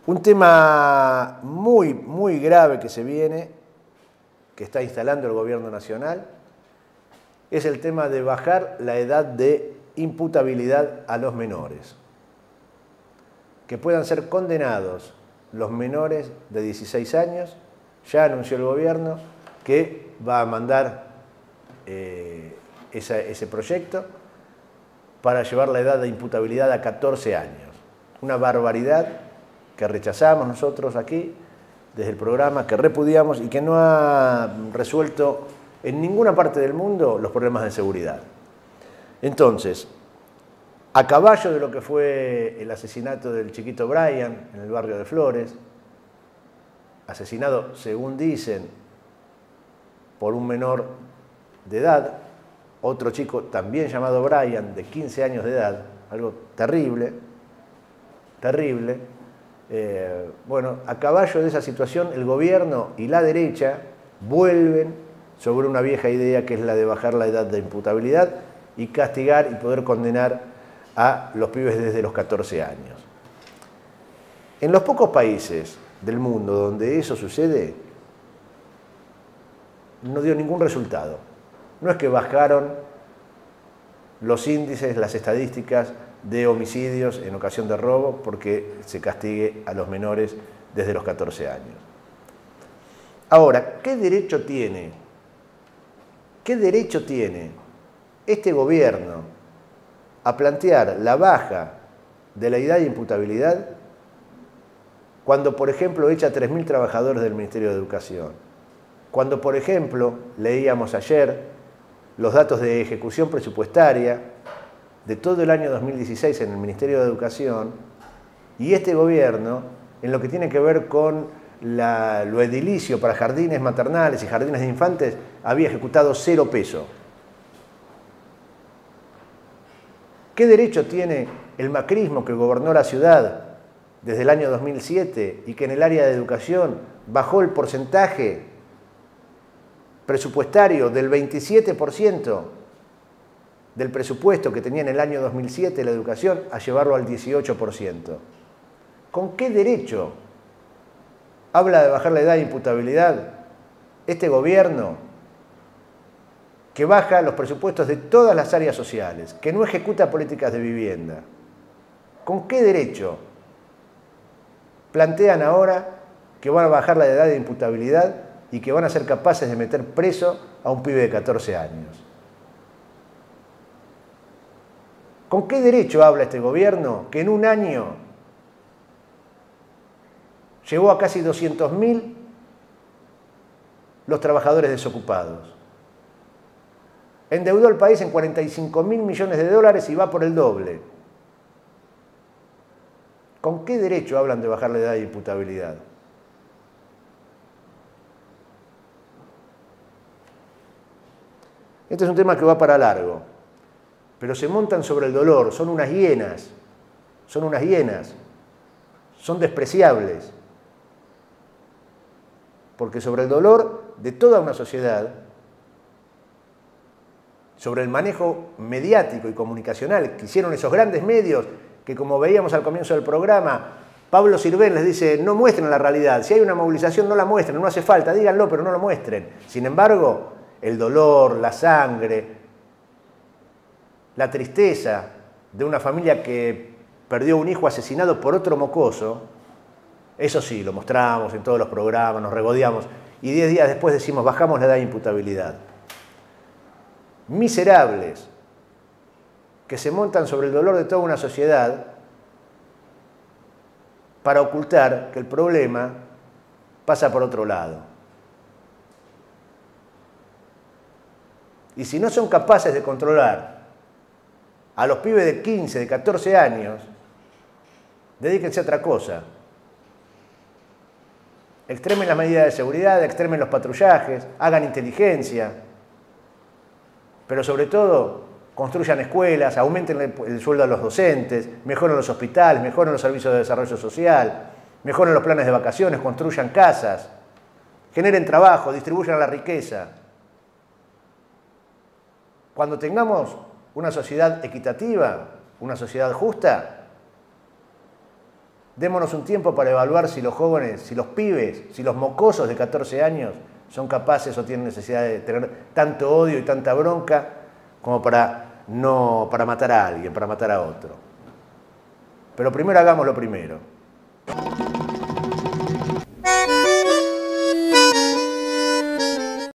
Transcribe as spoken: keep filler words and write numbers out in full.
Un tema muy, muy grave que se viene, que está instalando el gobierno nacional, es el tema de bajar la edad de imputabilidad a los menores. Que puedan ser condenados los menores de dieciséis años. Ya anunció el gobierno que va a mandar eh, esa, ese proyecto para llevar la edad de imputabilidad a catorce años. Una barbaridad que rechazamos nosotros aquí, desde el programa, que repudiamos y que no ha resuelto en ninguna parte del mundo los problemas de seguridad. Entonces, a caballo de lo que fue el asesinato del chiquito Brian en el barrio de Flores, asesinado, según dicen, por un menor de edad, otro chico también llamado Brian, de quince años de edad, algo terrible, terrible. Eh, bueno, a caballo de esa situación, el gobierno y la derecha vuelven sobre una vieja idea que es la de bajar la edad de imputabilidad y castigar y poder condenar a los pibes desde los catorce años. En los pocos países del mundo donde eso sucede, no dio ningún resultado. No es que bajaron los índices, las estadísticas de homicidios en ocasión de robo porque se castigue a los menores desde los catorce años. Ahora, ¿qué derecho tiene? ¿Qué derecho tiene este gobierno a plantear la baja de la edad de imputabilidad cuando, por ejemplo, echa tres mil trabajadores del Ministerio de Educación? Cuando, por ejemplo, leíamos ayer los datos de ejecución presupuestaria de todo el año dos mil dieciséis en el Ministerio de Educación, y este gobierno, en lo que tiene que ver con la, lo edilicio para jardines maternales y jardines de infantes, había ejecutado cero peso. ¿Qué derecho tiene el macrismo que gobernó la ciudad desde el año dos mil siete y que en el área de educación bajó el porcentaje presupuestario del veintisiete por ciento del presupuesto que tenía en el año dos mil siete la educación a llevarlo al dieciocho por ciento? ¿Con qué derecho habla de bajar la edad de imputabilidad este gobierno que baja los presupuestos de todas las áreas sociales, que no ejecuta políticas de vivienda? ¿Con qué derecho plantean ahora que van a bajar la edad de imputabilidad y que van a ser capaces de meter preso a un pibe de catorce años? ¿Con qué derecho habla este gobierno que en un año llegó a casi doscientos mil los trabajadores desocupados? Endeudó al país en cuarenta y cinco mil millones de dólares y va por el doble. ¿Con qué derecho hablan de bajar la edad de imputabilidad? Este es un tema que va para largo, pero se montan sobre el dolor, son unas hienas, son unas hienas, son despreciables, porque sobre el dolor de toda una sociedad, sobre el manejo mediático y comunicacional que hicieron esos grandes medios, que como veíamos al comienzo del programa, Pablo Sirven les dice, no muestren la realidad, si hay una movilización no la muestren, no hace falta, díganlo, pero no lo muestren. Sin embargo, el dolor, la sangre, la tristeza de una familia que perdió un hijo asesinado por otro mocoso, eso sí, lo mostramos en todos los programas, nos regodeamos, y diez días después decimos, bajamos la edad de imputabilidad. Miserables que se montan sobre el dolor de toda una sociedad para ocultar que el problema pasa por otro lado. Y si no son capaces de controlar a los pibes de quince, de catorce años, dedíquense a otra cosa. Extremen las medidas de seguridad, extremen los patrullajes, hagan inteligencia, pero sobre todo construyan escuelas, aumenten el sueldo a los docentes, mejoren los hospitales, mejoren los servicios de desarrollo social, mejoren los planes de vacaciones, construyan casas, generen trabajo, distribuyan la riqueza. Cuando tengamos una sociedad equitativa, una sociedad justa, Démonos un tiempo para evaluar si los jóvenes, si los pibes, si los mocosos de catorce años son capaces o tienen necesidad de tener tanto odio y tanta bronca como para, no, para matar a alguien, para matar a otro. Pero primero hagamos lo primero.